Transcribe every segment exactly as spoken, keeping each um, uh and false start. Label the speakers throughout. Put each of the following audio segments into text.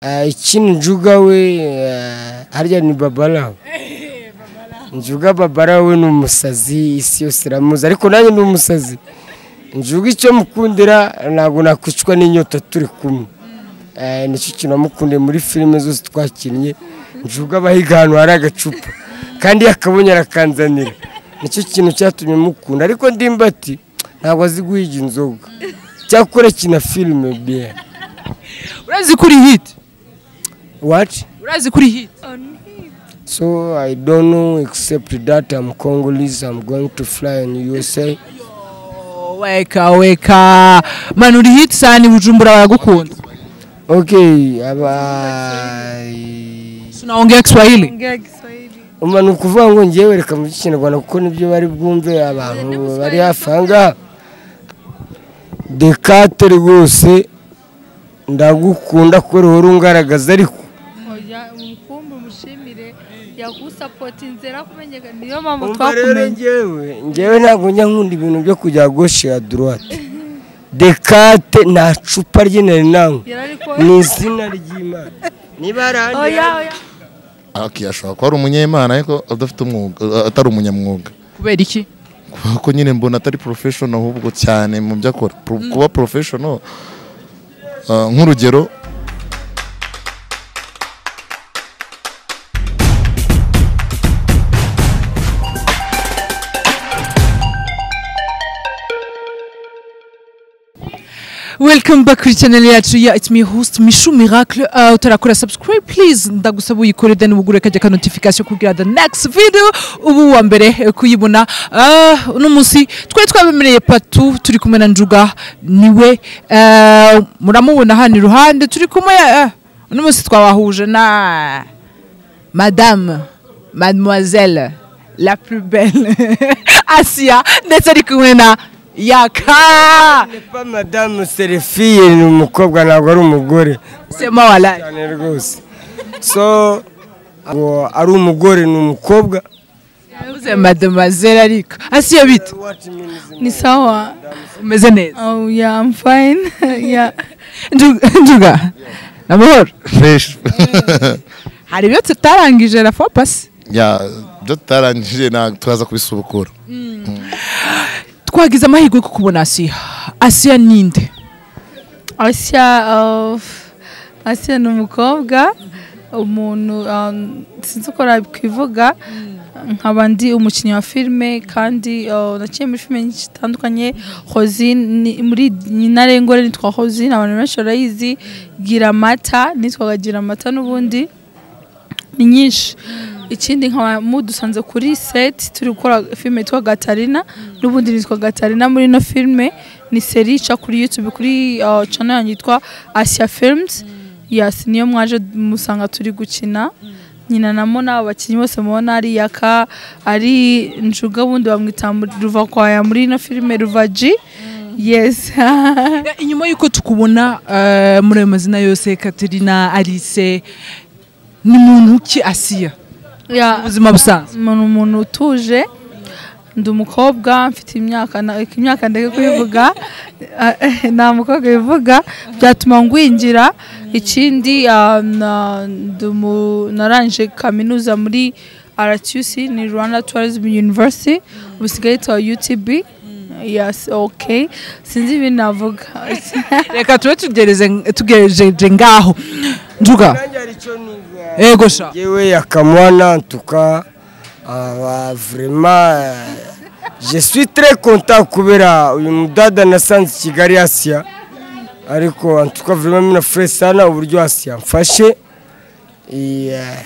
Speaker 1: ikindi Njuga we harya ni Babala Njuga Babala we n'umusazi isi yose iramuzi ariko nanjye ndi umusazi Njuga icyo mukundira ntabwo nakwicwa n'inyota turi kumwe eh nicyo kintu namukunde muri filime zose twakinnye Njuga bahigano hari agacupa kandi yakabonye arakanzanira nicyo kintu cyatumye mukunda ariko ndimbati ntabwo azi guhiga inzoga cyakora kina filime bien
Speaker 2: urazi kuri hit
Speaker 1: what
Speaker 2: urazi kuri hit
Speaker 1: so I don't know except that I'm Congolese I'm going to fly in U S A
Speaker 2: weka weka man uri hit sana Bujumbura baragukunda
Speaker 1: okay aba
Speaker 2: tunaongea Kiswahili
Speaker 3: ongea Kiswahili
Speaker 1: umana ukuvuga ngo ngiye reka mu Kinyarwanda kuko nibyo bari bwumve abantu bari hafanga Thecat rwose ndagukunda ko ruhora ungaragaza ariko
Speaker 3: oya umukumbi mushimire yagusupport inzera kumenyeka niyo mpamvu twakumenye
Speaker 1: ngewe ngewe ntabwo njya nkunda ibintu byo kujya gauche à droite Thecat na cupa ry'inere nango ni izina ry'Imana niba arandi
Speaker 3: oya oya
Speaker 4: okay ashobora ko ari umunyemana ariko adafite umwuga atari umunyamwuga
Speaker 2: kubera iki
Speaker 4: ko nyine mbona atari professional ahubwo cyane mu byakora kuba professional nk'urugero
Speaker 2: Welcome back to channel yacu ya it's me host Mishu Miracle uh, utarakora subscribe please ndagusaba uyikore then ubugure kajya ka notification kugira the next video ubu wa mbere kuyibona uh, uno munsi twari twabemereye patu turi kumwe na Njuga niwe uh, muramubona hano iruhande turi kumwe uh, uno munsi twabahuje na madame mademoiselle la plus belle Assia ndetse ari kumwe na Yaka
Speaker 1: Nepa madame Serefie ni umukobwa ntabwo ari umugore
Speaker 2: sema wala
Speaker 1: cyane rwose so ngo ari umugore ni umukobwa
Speaker 2: uze mademoiselle ariko Assia bite
Speaker 3: ni sawa
Speaker 2: umeze neza
Speaker 3: oh yeah I'm fine yeah
Speaker 2: Njuga namahoro
Speaker 4: fresh
Speaker 2: hari byo tutarangije la fois passe
Speaker 4: ya byo tutarangije na twaza kubisubukura
Speaker 2: twagize amahirwe ko kubona Assia Assia ninde
Speaker 3: Assia uh, Assia ni umukobwa umuntu sinzi uko nabikwivuga nkaba ndi umukinnyi wa filime kandi naciye muri filime nyinshi zitandukanye Hozine muri Nyinarengore nitwa Hozine abantu benshi barayizi Gira Mata nitwa Gira Mata n'ubundi ni nyinshi ikindi nkaba mudusanze kuri set turi gukora filime yitwa Gatarina n'ubundi nitwa Gatarina muri no filime ni serie ica kuri YouTube kuri uh, channel yanjye yitwa Assia Films yes niyo mwaje musanga turi gukina nyina namo n'abakinnyi bose mubona ari Yaka ari Njuga bundi bamwita ruva kwaya muri no filime Ruvaji yes
Speaker 2: inyuma yuko tukubona uh, muri ayo mazina yose Katerina Alice ni muntu ki Assia
Speaker 3: ya
Speaker 2: ubuzima busanzwe
Speaker 3: umuntu umuntu utuje ndi umukobwa mfite imyaka imyaka ndeke kuyivuga nta mukobwa bivuga byatuma ngwingira ikindi naranje kaminuza muri R T U C ni Rwanda Tourism University ubusigaye twa U T B yes okay sinzi ibintu navuga
Speaker 2: reka tube tugereze tugereje ngaho Njuga ego sha
Speaker 1: yewe yakamwana en tout cas uh, vraiment je suis très content kubera uyu mudada nasanze Kigali Assia ariko en tout cas vraiment mina fresh sana uburyo Assia mfashe yeah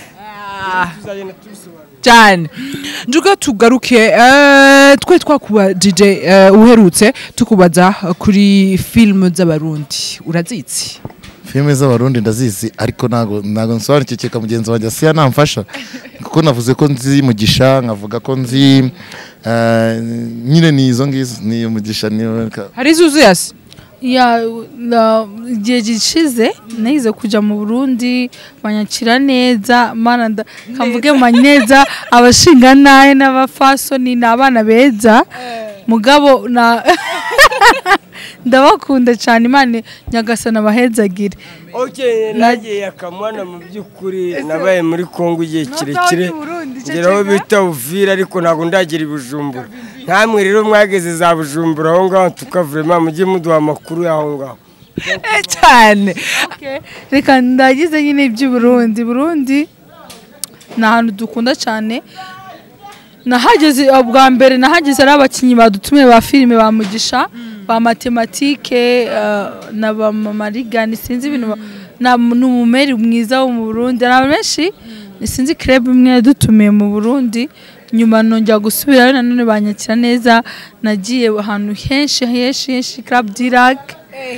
Speaker 2: cyane Njuga tugaruke eh twe twakuba D J uherutse tukubaza kuri film z'abarundi urazitsi
Speaker 4: filime z'abarundi ndazizi ariko nago nago nsobanukye cyeka mugenzi wanjye Assia namfasha kuko navuze ko nzi Mugisha nkavuga ko nzi nyine ni izo ngizo ni Mugisha ni
Speaker 2: hari zuzu yasi
Speaker 3: ya igihe gishize nahize kujya mu Burundi banyakira neza mana kamvuge maneza abashinga naye n'abafasoni n'abana beza mugabo na ndabakunda cyane Imana nyagasana abahezagire.
Speaker 1: Okay, nagiye yakamwana mu by'ukuri nabaye muri Kongo igihe kirekire ngeraho bita Uvira ariko ntago ndagira ibujumbura. Ntamwe rero mwageze za Bujumbura aho ngaho tukavurema mujye muduha amakuru yaho ngaho.
Speaker 2: cyane.
Speaker 3: Okay, reka ndagize nyine iby'u Burundi. Burundi ni ahantu dukunda cyane. Nahageze ubwa mbere nahageze ari abakinnyi badutumiye ba filime ba Mugisha ba matematike na ba Marigani sinzi ibintu na numumeri mwiza wo mu Burundi na benshi sinzi club imwe yadutumiye mu Burundi nyuma nongera gusubira nanone banyakira neza nagiye ahantu henshi henshi henshi club Dirac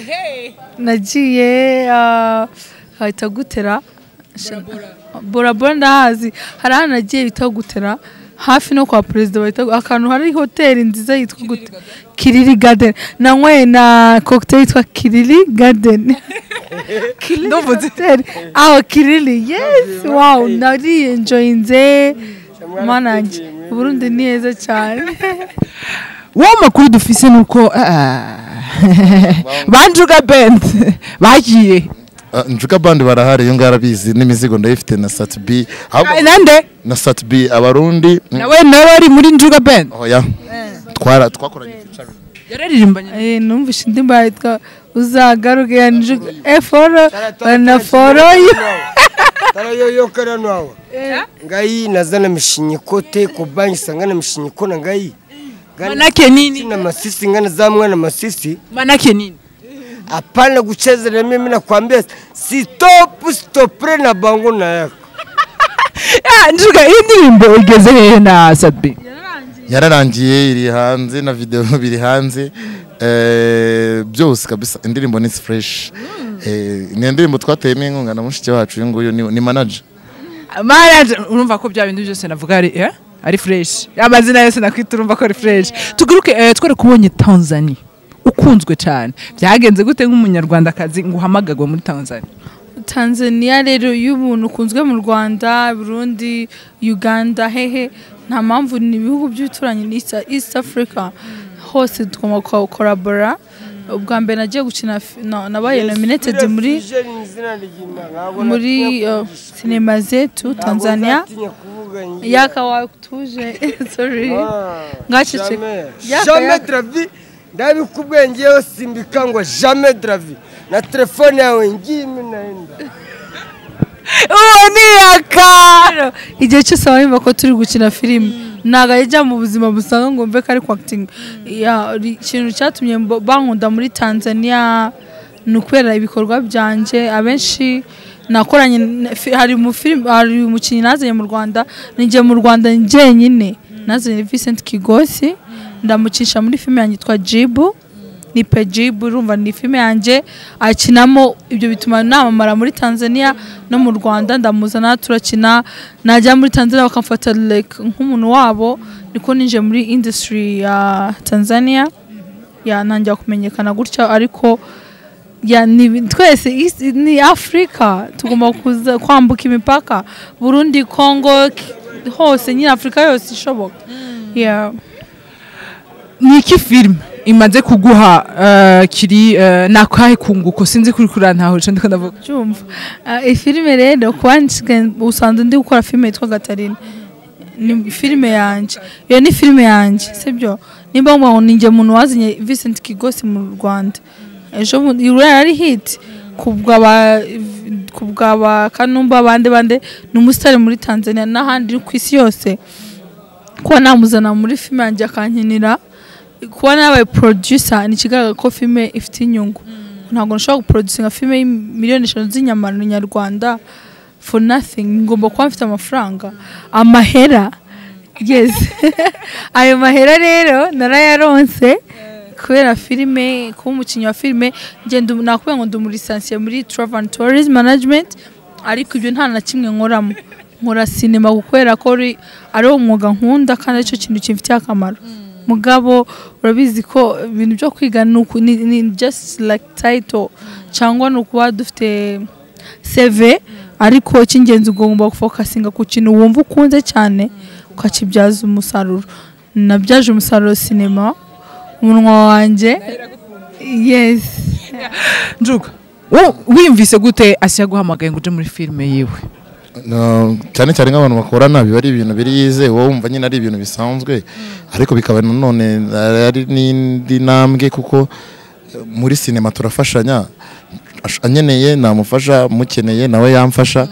Speaker 3: nagiye hahita gutera Bora Bora ndahazi hari ahantu nagiye bita gutera hafi no kwa president bahita akantu hari hotel nziza yitwa gute Kiriri Garden nanywe na cocktail yitwa Kiriri Garden
Speaker 2: Ndovuze
Speaker 3: hotel aho Kiriri yes wow nari enjoyinze manage Burundi ni heza cyane.
Speaker 2: Wa makuru dufise nuko banjuga band bagiye
Speaker 4: Njuga band barahari yo ngarabizi n'imizigo ndayifite na Sat B
Speaker 2: nande
Speaker 4: na Sat B abarundi
Speaker 2: nawe nawe ari muri Njuga band
Speaker 4: oya twara twakoranye featuring
Speaker 2: yararirimbanye
Speaker 3: eh numvishe ndimba yitwa uzagaruke ya Njuga e foro na foro
Speaker 1: tarayo yo karano aho ngai nazana mishinyiko te ko banyi sangana mishinyiko na ngai
Speaker 2: manake nini
Speaker 1: na masisi ngana za mwana masisi
Speaker 2: manake nini
Speaker 1: hapana kucheza mimi nakwambia stop stop na bango na yako.
Speaker 2: Ah Njuga indirimbo igeze hehe na Sat B
Speaker 4: yararangiye iri hanze na video biri hanze eh byose kabisa indirimbo ni fresh eh ni indirimbo twateyemo inkunga na mushiki wacu uyu nguyu ni manager
Speaker 2: manager urumva ko bya bintu byose navuga ari eh ari fresh amazina yose nakwita urumva ko ari fresh tuguruke twere kubonye Tanzania ukunzwe cyane byagenze gute nk'umunyarwandakazi ngo uhamagagwe muri Tanzania?
Speaker 3: Tanzania rero y'umuntu ukunzwe mu Rwanda Burundi Uganda hehe nta mpamvu ni ibihugu by'uturanye ni East Africa hose tugomba collaborate. Ubwa mbere nagiye gukina nabaye nominated muri muri sinema zetu Tanzania Yaka wakutuje sorry ngacece
Speaker 1: jamais travi ndabikubwengeyo simbika ngo jamais travi na telefone yawe ngimi naenda
Speaker 2: uwo ni Yaka
Speaker 3: igihe cyose abanyuma ko turi gukina filime naga yajya mu buzima busanga ngo mbe kari acting ya ikintu cyatumye bankunda muri Tanzania nukwera ibikorwa byanje abenshi nakoranye hari mu film hari umukinnyi nazanye mu Rwanda ninje mu Rwanda njyenyine nazanye Vincent Kigosi ndamucisha muri filime yanjye twa Jibu ni Pejibu urumva ni filime yanjye akinamo ibyo bituma namamara muri Tanzania no mu Rwanda ndamuzana turakina najya muri Tanzania bakamfata like nk'umuntu wabo niko ninje muri industry ya Tanzania ya nanjya kumenyekana gutya ariko ya ni twese ni Afrika tugomba kuza kwambuka imipaka Burundi Congo hose nyine Afrika yose ishoboka. Yeah.
Speaker 2: Ni iki film imaze kuguha uh, kiri uh, nakahe kunguko sinzi kuri kurantaho cyo ndiko ndavuga
Speaker 3: cyumva uh, e filime rero kwandika usanzwe ndi gukora filime yitwa Gatarina ni filime yanje iyo ni filime yanje sibyo nimba ngo ninje muntu wazinye Vincent Kigosi mu Rwanda ejo yari hit kubwa ba kubwa ba Kanumba bande bande n'umusitari muri Tanzania n'ahandi ku isi yose ko namuzana muri filime yanje akankinira kuba nabaye producer ni kigaragara ko filime ifite inyungu ntabwo nshobora guproducinga filime miliyoni eshanu z'inyamano nyarwanda for nothing ngomba kuba mfite amafaranga amahera yes ayo mahera rero narayaronse kubera filime kuba umukinnyi wa filime ngenda nakubwiye ngo ndi muri lisansiye muri travel and tourism management ariko ibyo nta na kimwe nkoramo nkora sinema gukorera ko ari umwuga nkunda kandi aricyo kintu kimfitiye akamaro mugabo urabizi ko ibintu byo kwiga ni just like title cyangwa no kuba dufite C V ariko cy'ingenzi ugomba gufokasinga ku kintu wumva ukunze cyane ukakibyaza umusaruro nabyaje umusaruro sinema umunwa wanjye yes
Speaker 2: Njuga wiyumvise gute Assia guhamagaye ngo uje muri filime yiwe
Speaker 4: cyane cyane nk'abantu bakorana biba ari ibintu biri yize wowe wumva nyine ari ibintu bisanzwe ariko bikaba nanone ari n'indi ntambwe kuko muri sinema turafashanya anyeneye namufasha mukeneye nawe yamfasha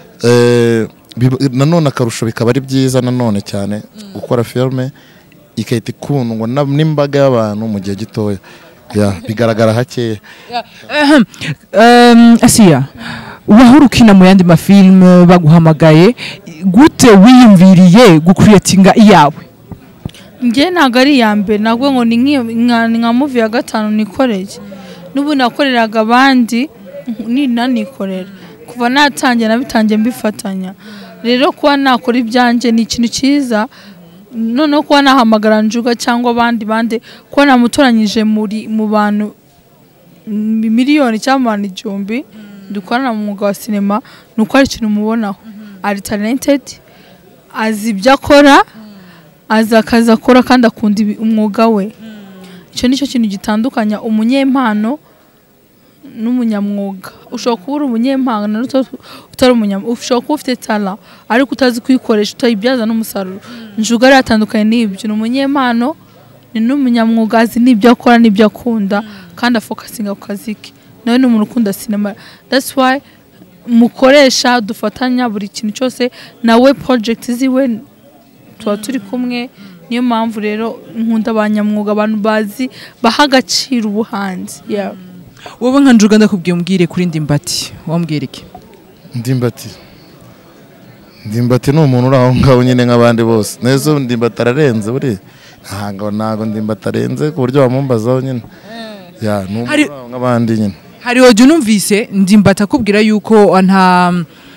Speaker 4: nanone akarusho bikaba ari byiza nanone cyane gukora filime ikahita ikundwa n'imbaga y'abantu mu gihe gitoya bigaragara hakeya.
Speaker 2: Assia wahora ukina mu yandi mafilime baguhamagaye gute wiyumviriye gucreatinga iyawe?
Speaker 3: Nge ntago ari iya mbere nabwo ngo ni nka movie ya gatanu nikoreye n'ubu nakoreraga abandi ni nanikorera kuva natangiye nabitangiye mbifatanya rero kuba nakora ibyanjye ni ikintu cyiza none kuba nahamagara Njuga cyangwa abandi bande kuba namutoranyije muri mu bantu miliyoni cyangwa abantu igihumbi dukorana mu mwuga wa sinema nuko ari ikintu mubonaho ari talented azi ibyo akora azi akazi akora kandi akunda umwuga we icyo nicyo kintu gitandukanya umunyempano n'umunyamwuga ushobora kuba uri umunyempano utari umunyamwuga ushobora kuba ufite tala ariko utazi kuyikoresha utayibyaza n'umusaruro Njuga ari atandukanye n'ibyo ni umunyempano ni n'umunyamwuga azi n'ibyo akora n'ibyo akunda kandi afokasinga ku kazi ke nawe ni umuntu ukunda sinema that's why mukoresha dufatanya buri kintu cyose nawe project ziwe tuba turi kumwe niyo mpamvu rero nkunda abanyamwuga abantu bazi baha agaciro ubuhanzi yeah.
Speaker 2: Wowe nka Njuga ndakubwiye umbwire kuri Ndimbati wambwira iki?
Speaker 4: Ndimbati Ndimbati ni umuntu uri aho ngaho nyine nk'abandi bose nezo Ndimbati ararenze buri ntago nago Ndimbati arenze ku buryo wamumbazaho nyine ya n'umuntu nk'abandi nyine.
Speaker 2: Hari audio numvise Ndimbati akubwira yuko nta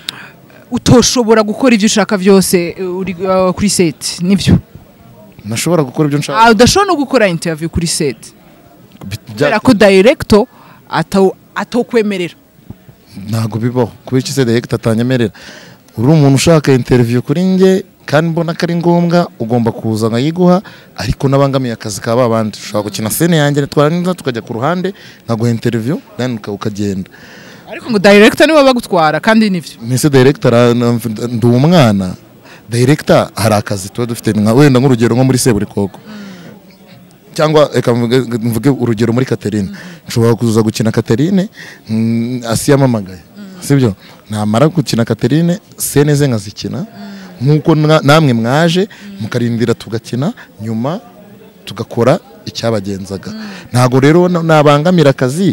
Speaker 2: utoshobora gukora ibyo ushaka byose uri kuri set nivyo?
Speaker 4: Nashobora gukora ibyo nshaka.
Speaker 2: Ah udashobora no gukora interview kuri set. Kubera ko director atokwemerera.
Speaker 4: Ntago bibaho kuba iki se director atanyemerera. Uri umuntu ushaka interview kuri nge kandi mbona ko ari ngombwa ugomba kuza nkayiguha ariko nabangamiye akazi ka babandi ushaka gukina scene yanjye twarangiza tukajya ku ruhande nkaguha interview then ukagenda.
Speaker 2: Ariko ngo director niwe bagutwara kandi nivyo.
Speaker 4: Mise director ndu umwana director hari akazi tuba dufite nka wenda nk'urugero nko muri Seburikoko cyangwa eka mvuge urugero muri Catherine nshobora kuza gukina Catherine Assia mamagaye sibyo namara gukina Catherine scene ze nkazikina nkuko namwe mwaje mukarindira tugakina nyuma tugakora icyabagenzaga ntago rero nabangamira akazi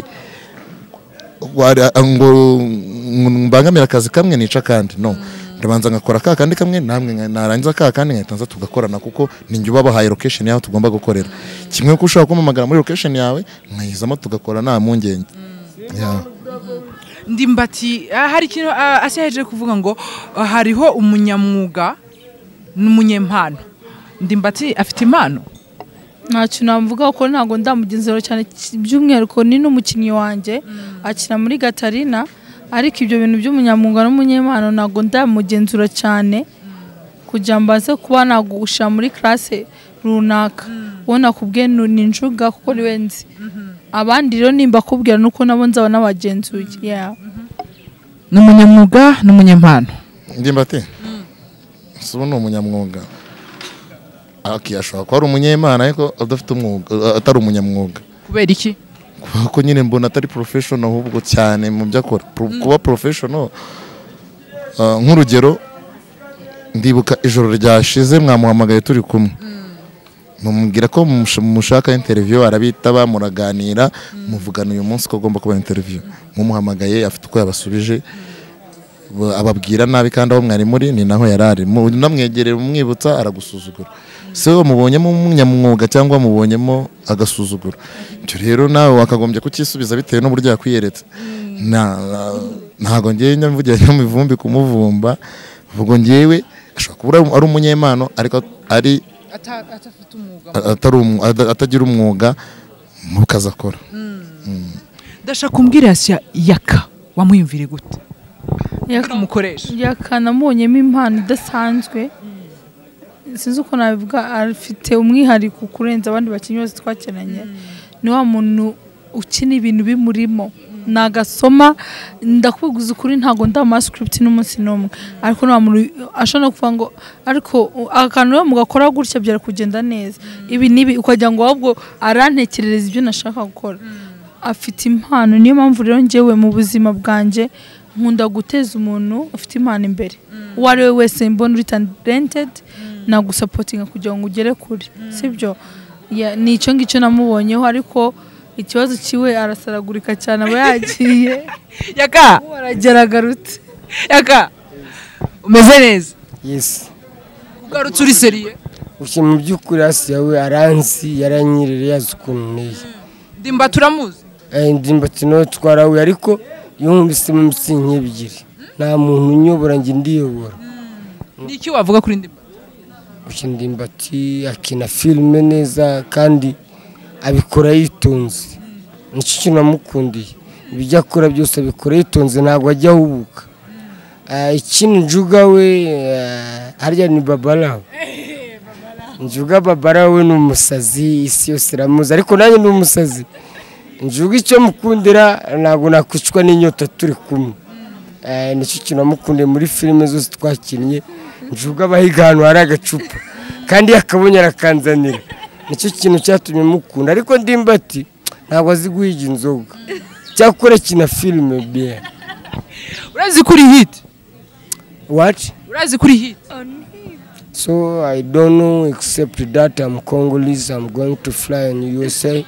Speaker 4: ngo mbangamira akazi kamwe nica kandi no ndabanza ngakora ka kandi kamwe namwe narangiza ka kandi nkatanza tugakorana kuko ninjye ubabahaye location yawe tugomba gukorera kimwe ko ushaka kumamagara muri location yawe nkayizamo tugakora nta mungenge yeah.
Speaker 2: Ndimbati hari kintu Assia yaje kuvuga ngo hariho umunyamwuga n'umunyempano Ndimbati afite impano
Speaker 3: ntacyo navuga ko ntago ndamugenzero cyane by'umwihariko ni n'umukinnyi wanjye akina muri Gatarina ariko ibyo bintu by'umunyamwuga n'umunyempano ntago ndamugenzura cyane kujya mbaze kuba nagusha muri classe runaka ubona kubwe ni Njuga kuko ni wenzi abandi rero nimba kubwira nuko nabo nzaba nabagenzuye yeah.
Speaker 2: N'umunyamwuga n'umunyempano
Speaker 4: Ndimbati subu no umunyamwuga akiyashaka ko ari umunyempano ariko adafite umwuga atari umunyamwuga
Speaker 2: kubera iki
Speaker 4: kuko nyine mbona atari professional ahubwo cyane mu byakora kuba professional nk'urugero ndibuka ijoro ryashize mwamuhamagaye turi kumwe mumubwira ko mushaka interview arabitaba muraganira muvugana uyu munsi ko agomba kuba interview mumuhamagaye afite uko yabasubije ababwira nabi kandi aho mwari muri ni naho yarari namwegerera umwibutsa aragusuzugura se mubonyemo umunyamwuga cyangwa mubonyemo agasuzugura cyo rero nawe wakagombye kukisubiza bitewe n'uburyo yakwiyeretse na ntago ngiye nyamvugira nyamivumbi kumuvumba vugo ngiyewe ashobora kuba ari umunyempano ariko ari atagira umwuga mu kazi akora.
Speaker 2: Ndashaka kumbwira Assia Yaka wamwiyumvire gute? Yaka umukoresha
Speaker 3: Yaka namubonyemo impano idasanzwe sinzi uko nabivuga afite umwihariko kurenza abandi bakinnyi bose twakenanye ni wa muntu ukina ibintu bimurimo nagasoma ndakubiguza ukuri ntago ndama script n'umunsi n'umwe ariko nta muntu ashobora kuvuga ngo ariko akantu yo mugakora gutya byara kugenda neza ibi nibi ukajya ngo ahubwo arantekerereza ibyo nashaka gukora afite impano niyo mpamvu rero njyewe mu buzima bwanje nkunda guteza umuntu ufite impano imbere uwo ari we wese mbona uri talented nagusapotinga kugira ngo ugere kure sibyo ni icyo ngicyo namubonyeho ariko ikibazo kiwe arasaragurika cyane aba yagiye
Speaker 2: Yaka
Speaker 3: warageragarutse
Speaker 2: Yaka umeze neza
Speaker 1: yes
Speaker 2: ugarutse uri seriye
Speaker 1: ushye mu by'ukuri Assia we aranzi yaranyirire yazukuntu neye
Speaker 2: ndimba turamuzi
Speaker 1: eh ndimba tino twarawe ariko iyo nkubise mu mitsinye ebyiri nta muntu unyobora ngi ndiyobora
Speaker 2: niki wavuga kuri ndimba
Speaker 1: ushye ndimba ati akina filme neza kandi abikora yitonze nicyo kintu namukundiye ibijya akora byose abikora yitonze ntabwo ajya ahubuka ikindi Njuga we harya ni babala Njuga babala we ni umusazi isi yose iramuzi ariko nanjye ni umusazi Njuga icyo mukundira ntabwo nakwicwa n'inyota turi kumwe nicyo kintu namukundiye muri filime zose twakinnye Njuga abahiga ahantu hari agacupa kandi yakabonye arakanzanira nicyo kintu cyatumye mukunda ariko ndimbati ntabwo azi guhiga inzoga cyakora kina filime bien
Speaker 2: urazi kuri hit
Speaker 1: what
Speaker 2: urazi kuri hit
Speaker 1: so I don't know except that I'm Congolese I'm going to fly in U S A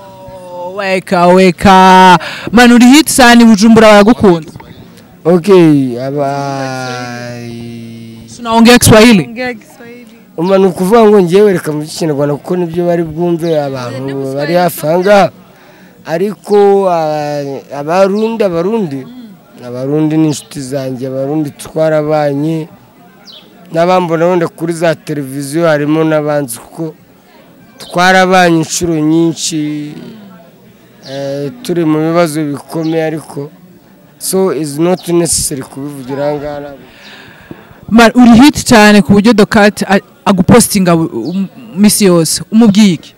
Speaker 2: weka weka man uri hit sana Bujumbura baragukunda
Speaker 1: okay aba
Speaker 2: tunaongea Kiswahili
Speaker 1: umva ni ukuvuga ngo ngewe reka mu Kinyarwanda kuko nibyo bari bwumve abantu bari hafanga ariko abarundi abarundi abarundi n'inshuti zanjye abarundi twarabanye n'abambona wenda kuri za televiziyo harimo n'abanzi kuko twarabanye inshuro nyinshi turi mu bibazo bikomeye ariko so is not necessary kubivugira ngana
Speaker 2: uri hit cyane ku buryo Thecat agupostinga misi yose umubwiye iki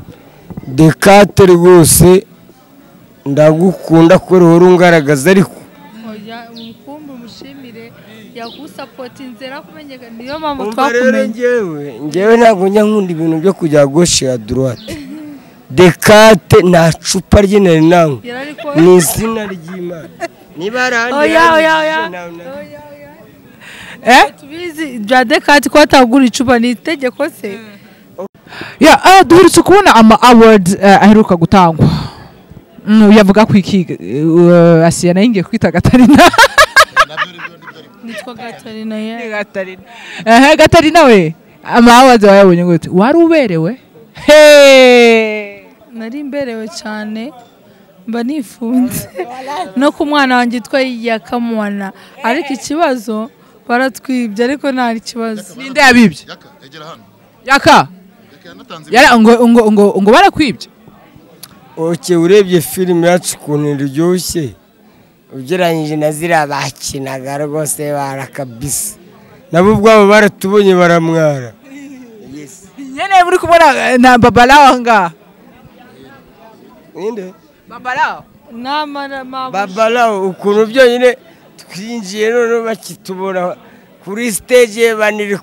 Speaker 1: Thecat rwose ndagukunda ko ruhora ungaragaza ariko
Speaker 3: oya umukumbi mushimire yagusapotinze rakumenyeka niyo mpamvu twakumenye
Speaker 1: ngewe ngewe ntabwo njya nkunda ibintu byo kujya gauche ya droite Thecat nta cupa rye nari nangu ni izina ry'Imana niba arandi
Speaker 3: oya oya oya eh tubizi bya Thecat ko atagura icupa ni itegeko se
Speaker 2: ya ah duherutse kubona ama awards aheruka gutangwa yavuga ku iki Assia nayingiye kwita Gatarina
Speaker 3: nitwa Gatarina ya
Speaker 2: Gatarina eh Gatarina we ama awards wayabonye gute wari uberewe he
Speaker 3: nari imberewe cyane mba nifunze no ku mwana wanjye yitwa Yaka mwana ariko ikibazo baratwibye ariko nta kibazo
Speaker 2: ninde yabibye
Speaker 4: Yaka egera hano
Speaker 2: Yaka yara ngo ngo ngo ngo barakwibye
Speaker 1: oke urebye filime yacu kuntu iryoshye ugereranyije na zira bakinaga rwose barakabisa nabo ubwabo baratubonye baramwara
Speaker 2: yes nyene muri kubona na babalawo nga
Speaker 1: ninde
Speaker 2: babalawo
Speaker 3: namara mama
Speaker 1: babalawo ukuntu byonyine twinjiye none bakitubona kuri stage baniri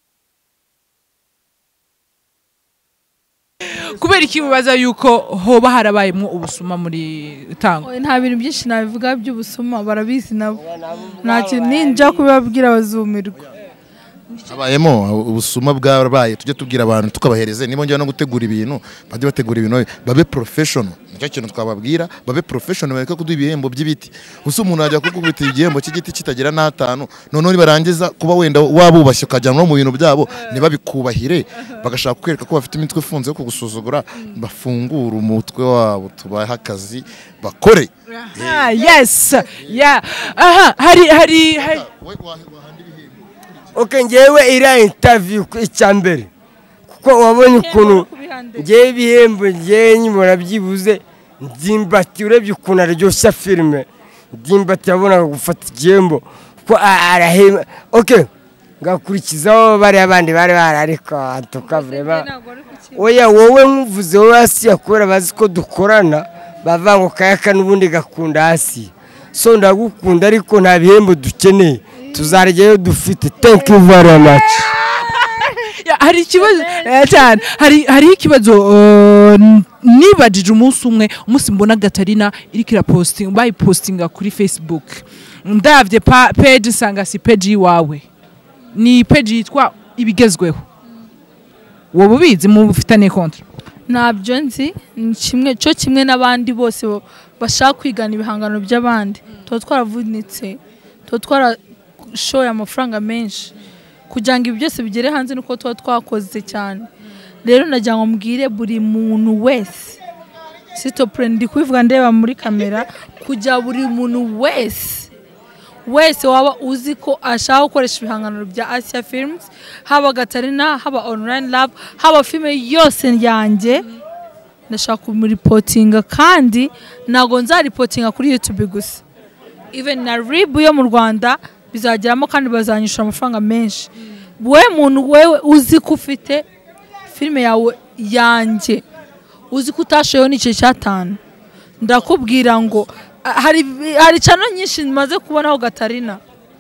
Speaker 2: kubera iki bibaza yuko hoba harabayemo ubusuma muri tango
Speaker 3: nta bintu byinshi nabivuga by'ubusuma barabizi nabo nta kintu ninja kubabwira bazumirwa
Speaker 4: habayemo ubusuma bwarabaye tujye tubwira abantu tukabahereze niba njya no gutegura ibintu bajye bategura ibintu babe professional nicyo kintu twababwira babe professional bareka kuduha ibihembo by'ibiti usa umuntu ajya kugubita igihembo cy'igiti kitagira n'atanu none nibarangiza kuba wenda wabubashye ukajyana no mu bintu byabo ntibabikubahire bagashaka kwereka ko bafite imitwe ifunze yo kugusuzugura bafungura umutwe wabo tubahe akazi bakore
Speaker 2: yes yeah aha hari hari
Speaker 1: okay ngewe ira interview icyambere kuko wabonye ukuntu ngewe ibihembo ngewe nyibona byibuze ndimbati urebye ukuntu aryoshya filime ndimbati yabonaga gufata igihembo ko arahema okay ngakurikizaho bari abandi bari bari ariko tukavureba oya wowe nkuvuze wowe Assia kubera bazi ko dukorana bava ngo Kayaka n'ubundi gakunda Assia so ndagukunda ariko nta bihembo dukeneye tuzaryeyo dufite thank you very much.
Speaker 2: hari ikibazo cyane hari hari ikibazo nibajije umunsi umwe umunsi mbona Gatarina iriko iraposting bayi postinga kuri Facebook ndavye page sanga si page iwawe ni page yitwa ibigezweho wowe ubizi mu bufitane kontra
Speaker 3: ntabyo nzi kimwe cyo kimwe n'abandi bose bashaka kwigana ibihangano by'abandi to twaravunitse to twara show amafaranga menshi kugira ngo ibi byose bigere hanze nuko tuba twakoze cyane rero nagira ngo mbwire buri muntu wese sitopre ndi kubivuga ndeba muri kamera kujya buri muntu wese wese waba uzi ko ashaka gukoresha ibihangano bya Assia Films haba Gatarina haba online lab haba filme yose yanjye ndashaka kumuripotinga kandi nago nzaripotinga kuri YouTube gusa even na rib yo mu Rwanda bizageramo kandi bazanyisha amafaranga menshi we muntu wewe uzi ko ufite filme yawe yanjye uzi ko utashoyeho n'ice cyatanu ndakubwira ngo hari hari channel nyinshi maze kubonaho Gatarina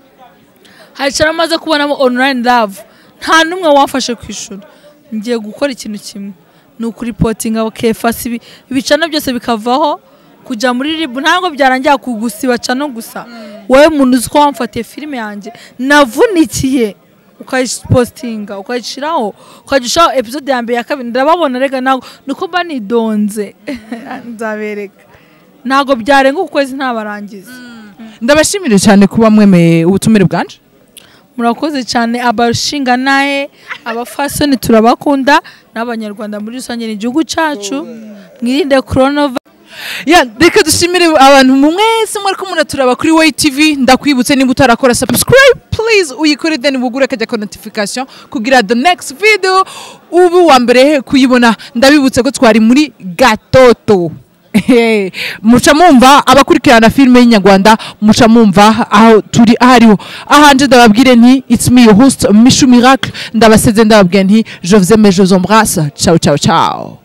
Speaker 3: hari channel maze kubonamo online love nta numwe wafashe kwishura ngiye gukora ikintu kimwe ni ukuripotinga bakefasi ibicano byose bikavaho kujya muri rib ntango byarangira kugusiba channel gusa wowe muntu uzi ko wamfatiye filme yanjye navunikiye ukayipostinga ukayishiraho ukajishaho episode ya mbere ya kabiri ndababona rega nago niko banidonze nzabereka nago byarenga ukwezi ntabarangiza
Speaker 2: ndabashimire cyane kuba mwemeye ubutumire bwanje
Speaker 3: murakoze cyane abashinga naye abafasoni turabakunda n'abanyarwanda muri rusange n'igihugu cyacu mwirinde coronavirus.
Speaker 2: Ya reka dushimire abantu mwese muri ko muraturaba kuri Way T V ndakwibutse niba utarakora subscribe please uyikore then bugure kajya ko notification kugira the next video ubu wa mbere kuyibona ndabibutse ko twari muri Gatoto muca mumva abakurikirana filme y'inyarwanda muca mumva aho turi ahariho ahanje ndababwire nti it's me your host Mishu Miracle ndabaseze ndababwire nti je vous aime je vous embrasse ciao ciao ciao.